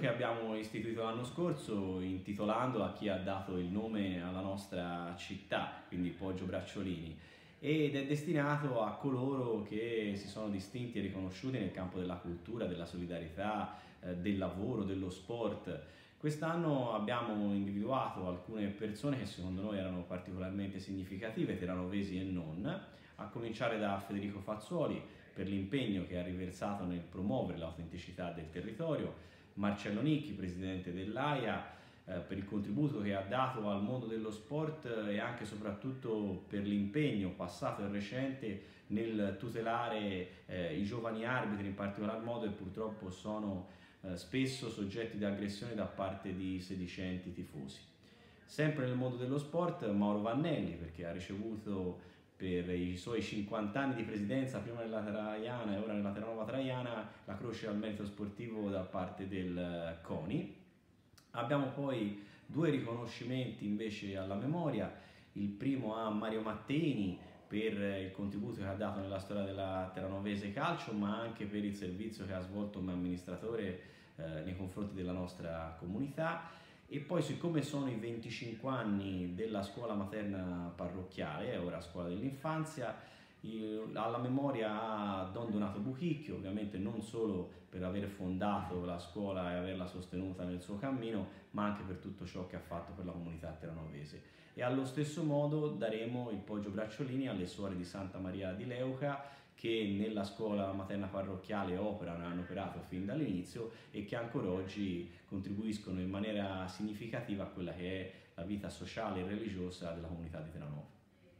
che abbiamo istituito l'anno scorso intitolandolo a chi ha dato il nome alla nostra città, quindi Poggio Bracciolini, ed è destinato a coloro che si sono distinti e riconosciuti nel campo della cultura, della solidarietà, del lavoro, dello sport. Quest'anno abbiamo individuato alcune persone che secondo noi erano particolarmente significative, teranovesi e non, a cominciare da Federico Fazzuoli per l'impegno che ha riversato nel promuovere l'autenticità del territorio, Marcello Nicchi, presidente dell'AIA, per il contributo che ha dato al mondo dello sport e anche e soprattutto per l'impegno passato e recente nel tutelare i giovani arbitri in particolar modo, e purtroppo sono spesso soggetti di aggressione da parte di sedicenti tifosi. Sempre nel mondo dello sport, Mauro Vannelli, perché ha ricevuto per i suoi 50 anni di presidenza, prima nella Traiana e ora nella Terranova Traiana, la croce al merito sportivo da parte del CONI. Abbiamo poi due riconoscimenti invece alla memoria: il primo a Mario Matteini per il contributo che ha dato nella storia della Terranovese Calcio, ma anche per il servizio che ha svolto come amministratore nei confronti della nostra comunità. E poi, siccome sono i 25 anni della scuola materna parrocchiale, ora scuola dell'infanzia, alla memoria a Don Donato Buchicchio, ovviamente non solo per aver fondato la scuola e averla sostenuta nel suo cammino, ma anche per tutto ciò che ha fatto per la comunità terranovese. E allo stesso modo daremo il Poggio Bracciolini alle suore di Santa Maria di Leuca, che nella scuola materna parrocchiale operano e hanno operato fin dall'inizio e che ancora oggi contribuiscono in maniera significativa a quella che è la vita sociale e religiosa della comunità di Terranova.